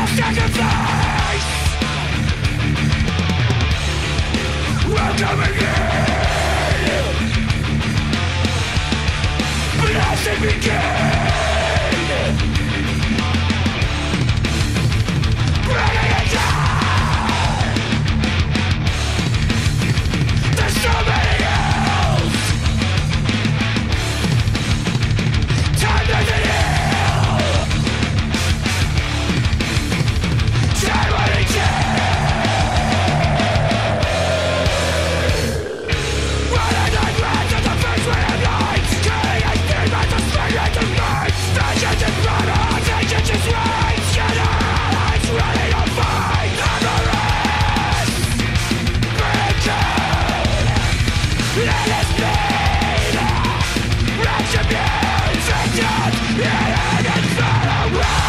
sacrifice. Welcome again. Blessed begin. Bringing it down. There's so many hills. Time doesn't heal. Time running running on rats at the first way of light. Killing and fear by the spirit of night. Vengeance is brother, vengeance is right. Scatter allies ready to fight. Avarice, breaking. Let us bleed. Retribution, vengeance, healing and farewell.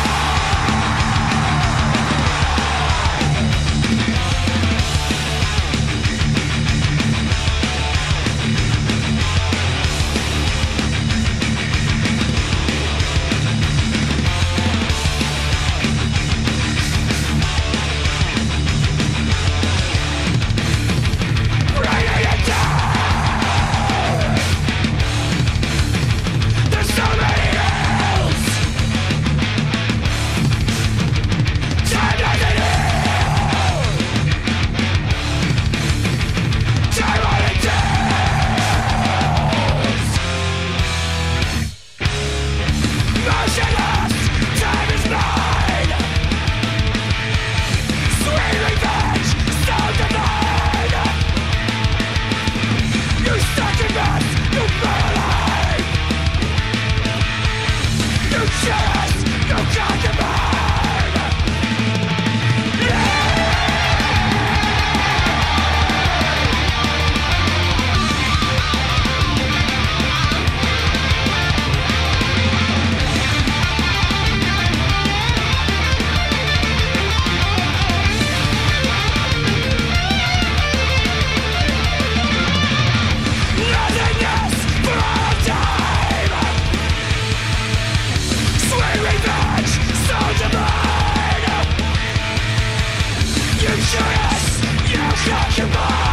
You shoot us, you got your mind.